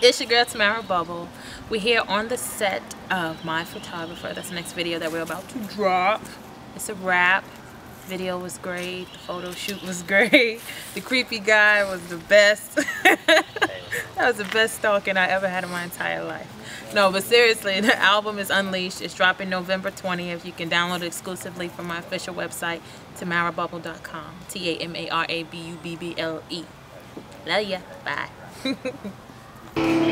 It's your girl Tamara Bubble. We're here on the set of My Photographer. That's the next video that we're about to drop. It's a wrap. Video was great. The photo shoot was great. The creepy guy was the best. That was the best stalking I ever had in my entire life. No, but seriously, the album is Unleashed. It's dropping November 20th. You can download it exclusively from my official website, tamarabubble.com. TAMARABUBBLE. Love ya. Bye.